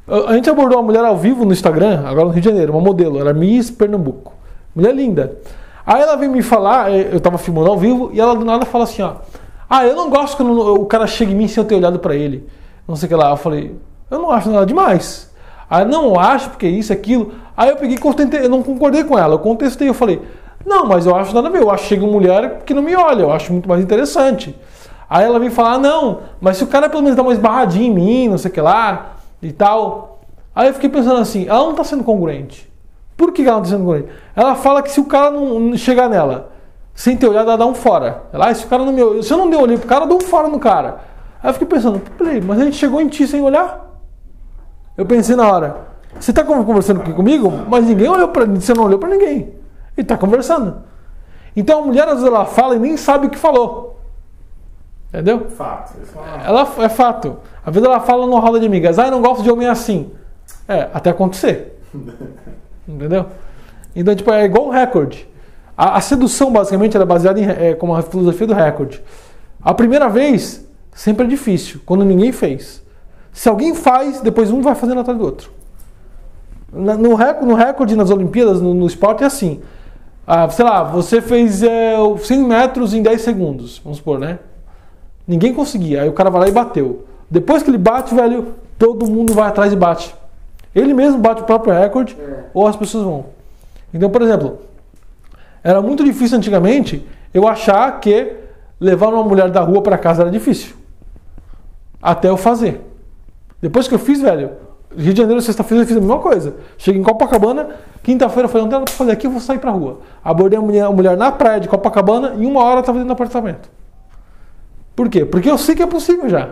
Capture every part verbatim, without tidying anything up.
A gente abordou uma mulher ao vivo no Instagram, agora no Rio de Janeiro, uma modelo, era Miss Pernambuco. Mulher linda. Aí ela veio me falar, eu tava filmando ao vivo, e ela do nada fala assim, ó. Ah, eu não gosto quando o cara chega em mim sem eu ter olhado pra ele. Não sei o que lá. Eu falei, eu não acho nada demais. Aí, não, eu acho porque isso, aquilo. Aí eu peguei e contestei, eu não concordei com ela, eu contestei, eu falei, não, mas eu acho nada a ver, eu acho que chega uma mulher que não me olha, eu acho muito mais interessante. Aí ela veio falar, não, mas se o cara pelo menos dá uma esbarradinha em mim, não sei o que lá, e tal. Aí eu fiquei pensando assim, ela não tá sendo congruente. Por que ela não tá sendo congruente? Ela fala que se o cara não chegar nela, sem ter olhado, ela dá um fora. Ela, ah, se o cara não me, se eu não dei olhei pro cara, eu dou um fora no cara. Aí eu fiquei pensando, peraí, mas a gente chegou em ti sem olhar? Eu pensei na hora, você tá conversando aqui comigo, mas ninguém olhou pra, você não olhou pra ninguém. E tá conversando. Então a mulher às vezes ela fala e nem sabe o que falou. Entendeu? Fato. Ela é fato. Às vezes ela fala numa roda de amigas, ah, eu não gosto de homem assim. É, até acontecer. Entendeu? Então, tipo, é igual um recorde. A, a sedução, basicamente, ela é baseada em, é, como a filosofia do recorde. A primeira vez, sempre é difícil, quando ninguém fez. Se alguém faz, depois um vai fazendo atrás do outro. No, no, recorde, no recorde, nas Olimpíadas, no, no esporte, é assim. Ah, sei lá, você fez é, cem metros em dez segundos, vamos supor, né? Ninguém conseguia, aí o cara vai lá e bateu. Depois que ele bate, velho, todo mundo vai atrás e bate. Ele mesmo bate o próprio recorde, é. Ou as pessoas vão. Então, por exemplo, era muito difícil antigamente eu achar que levar uma mulher da rua para casa era difícil. Até eu fazer. Depois que eu fiz, velho, Rio de Janeiro, sexta-feira, eu fiz a mesma coisa. Cheguei em Copacabana, quinta-feira eu falei, não tem nada pra fazer aqui, eu vou sair pra rua. Abordei a mulher, a mulher na praia de Copacabana e em uma hora eu estava dentro do apartamento. Por quê? Porque eu sei que é possível já.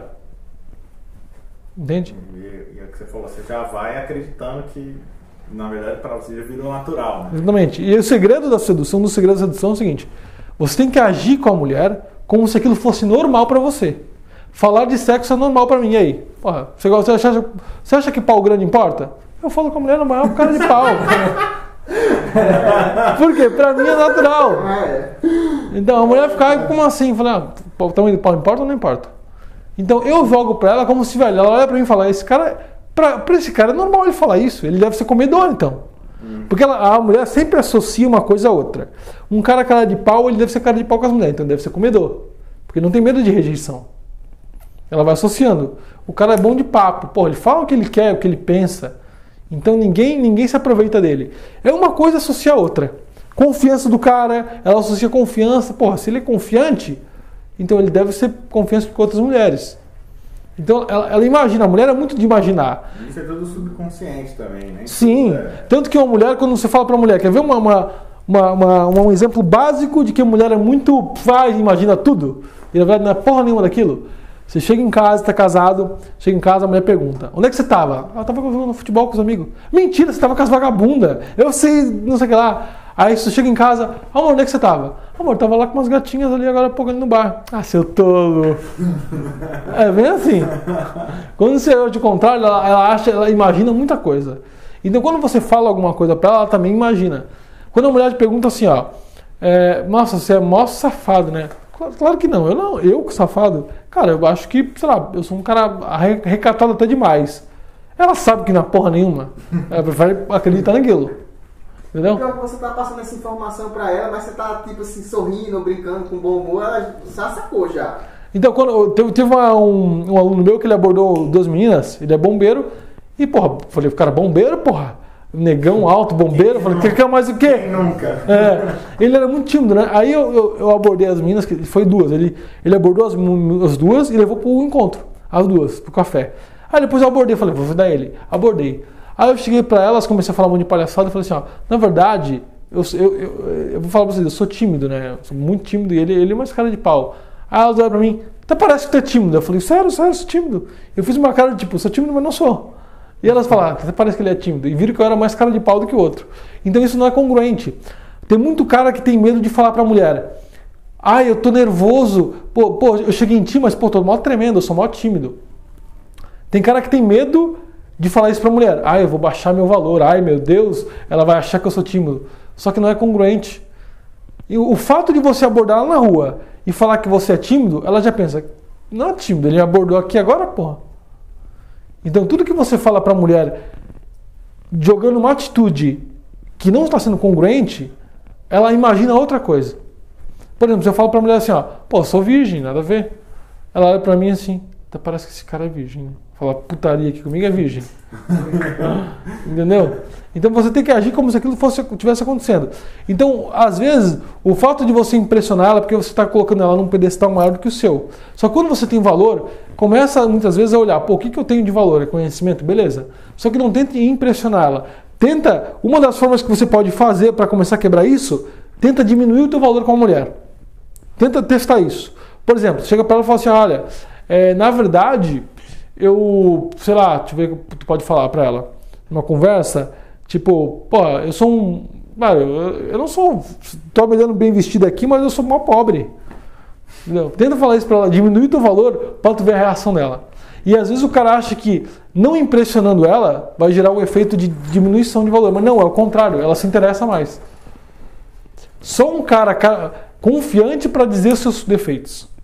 Entende? E, e é o que você falou, você já vai acreditando que, na verdade, para você já virou natural. Né? Exatamente. E o segredo da sedução, um dos segredos da sedução é o seguinte, você tem que agir com a mulher como se aquilo fosse normal pra você. Falar de sexo é normal pra mim, e aí? Porra, você, você, acha, você acha que pau grande importa? Eu falo com a mulher na maior cara de pau. Por quê? Pra mim é natural. Então a mulher fica como assim? Fala, ah, o tamanho do pau importa ou não importa? Então eu jogo pra ela como se, velho, ela olha pra mim e fala, esse cara, pra, pra esse cara é normal ele falar isso, ele deve ser comedor então. Hum. Porque ela, a mulher sempre associa uma coisa a outra. Um cara cara de pau, ele deve ser cara de pau com as mulheres, então ele deve ser comedor. Porque não tem medo de rejeição. Ela vai associando. O cara é bom de papo. Pô, ele fala o que ele quer, o que ele pensa. Então ninguém, ninguém se aproveita dele. É uma coisa associar a outra. Confiança do cara, ela associa confiança. Porra, se ele é confiante, então ele deve ser confiante com outras mulheres. Então ela, ela imagina, a mulher é muito de imaginar. Isso é tudo subconsciente também, né? Sim. É. Tanto que uma mulher, quando você fala pra mulher, quer ver uma, uma, uma, uma, um exemplo básico de que a mulher é muito faz, imagina tudo? E na verdade não é porra nenhuma daquilo. Você chega em casa, está casado, chega em casa, a mulher pergunta, onde é que você estava? Ela estava jogando futebol com os amigos. Mentira, você estava com as vagabundas. Eu sei, não sei o que lá. Aí você chega em casa, amor, onde é que você estava? Amor, estava lá com umas gatinhas ali agora há pouco ali no bar. Ah, seu tolo. É bem assim. Quando você é de contrário, ela, ela acha, ela imagina muita coisa. Então quando você fala alguma coisa para ela, ela também imagina. Quando a mulher te pergunta assim, ó, é, nossa, você é mó safado, né? Claro que não, eu não, eu safado. Cara, eu acho que, sei lá, eu sou um cara recatado até demais. Ela sabe que não é porra nenhuma. Ela prefere acreditar naquilo. Entendeu? Pior que você tá passando essa informação pra ela, mas você tá tipo assim, sorrindo, brincando, com bom humor, ela já sacou já. Então, quando teve, teve uma, um, um aluno meu que ele abordou duas meninas, ele é bombeiro, e porra, falei, o cara bombeiro, porra. Negão alto, bombeiro, falei, quer, quer mais o quê? Quem nunca? É, ele era muito tímido, né? Aí eu, eu, eu abordei as meninas, que foi duas, ele, ele abordou as, as duas e levou pro encontro, as duas, pro café. Aí depois eu abordei, falei, vou dar ele, abordei. Aí eu cheguei pra elas, comecei a falar um monte de palhaçada e falei assim, ó, na verdade, eu, eu, eu, eu vou falar pra vocês, eu sou tímido, né? Eu sou muito tímido e ele, ele é mais cara de pau. Aí elas olharam pra mim, até parece que tu é tímido. Eu falei, sério, sério, eu sou tímido. Eu fiz uma cara de tipo, sou tímido, mas não sou. E elas falaram, até parece que ele é tímido. E viram que eu era mais cara de pau do que o outro. Então isso não é congruente. Tem muito cara que tem medo de falar pra mulher. Ai, eu tô nervoso. Pô, pô eu cheguei em ti, mas pô, tô mó tremendo, eu sou mó tímido. Tem cara que tem medo de falar isso pra mulher. Ai, eu vou baixar meu valor. Ai, meu Deus, ela vai achar que eu sou tímido. Só que não é congruente. E o fato de você abordar ela na rua e falar que você é tímido, ela já pensa, não é tímido, ele me abordou aqui agora, porra. Então tudo que você fala para a mulher jogando uma atitude que não está sendo congruente, ela imagina outra coisa. Por exemplo, se eu falo para a mulher assim, ó, pô, sou virgem, nada a ver. Ela olha para mim assim, até parece que esse cara é virgem. Fala putaria aqui comigo é virgem. Entendeu? Então você tem que agir como se aquilo fosse, tivesse acontecendo. Então, às vezes, o fato de você impressionar ela é porque você está colocando ela num pedestal maior do que o seu. Só que quando você tem valor, começa muitas vezes a olhar, pô, o que, que eu tenho de valor? É conhecimento? Beleza. Só que não tente impressionar ela. Tenta, uma das formas que você pode fazer para começar a quebrar isso, tenta diminuir o teu valor com a mulher. Tenta testar isso. Por exemplo, chega para ela e fala assim, olha, é, na verdade, eu, sei lá, deixa eu ver o que tu pode falar para ela. Numa conversa, tipo, pô, eu sou um... Eu não sou... Tô me dando bem vestido aqui, mas eu sou mal pobre. Entendeu? Tenta falar isso para ela, diminuir o teu valor para tu ver a reação dela. E às vezes o cara acha que não impressionando ela vai gerar um efeito de diminuição de valor. Mas não, é o contrário, ela se interessa mais. Só um cara confiante para dizer seus defeitos.